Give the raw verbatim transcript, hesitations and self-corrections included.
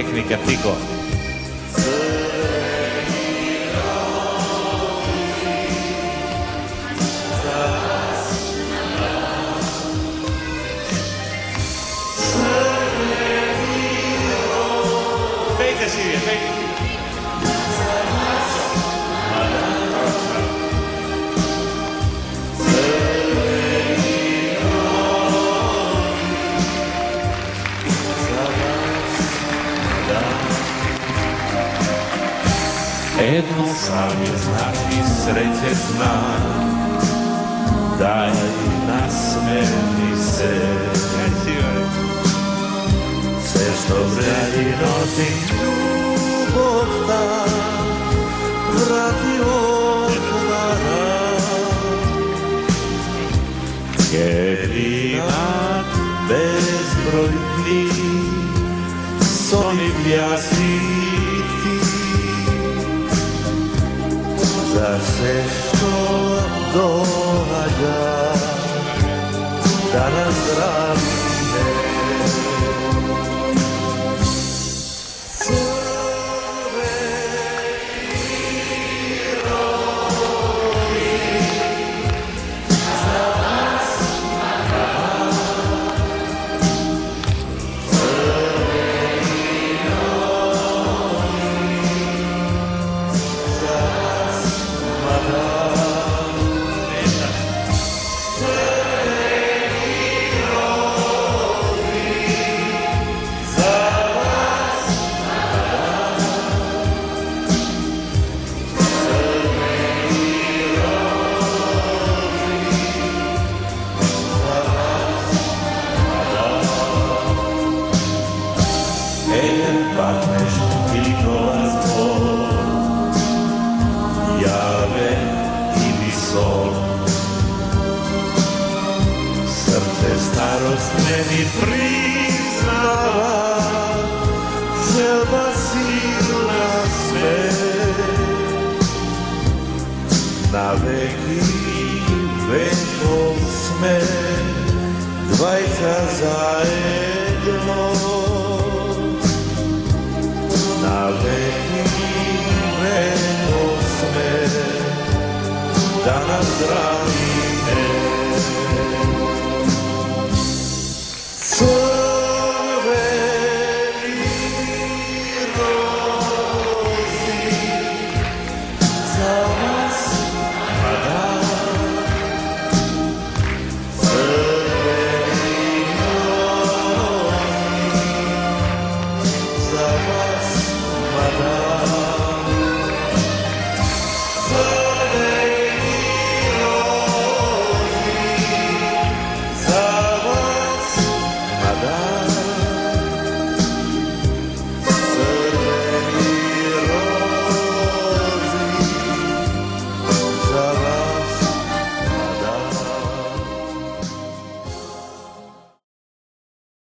tehnika, tiho. Pejte živje, pejte. Jedno sam je znati sreće znam, daj nasmeni se. Sve što vredi nosi ljubov ta, vrati otvara. Jedinat bezbroj dni, soni pjasi ti. Za sve što događa, da nas zdravine. Starost meni priznava, želba silna sve. Na veki vekov sme, dvajca zajedno. Na veki vekov sme, da nas zdravimo.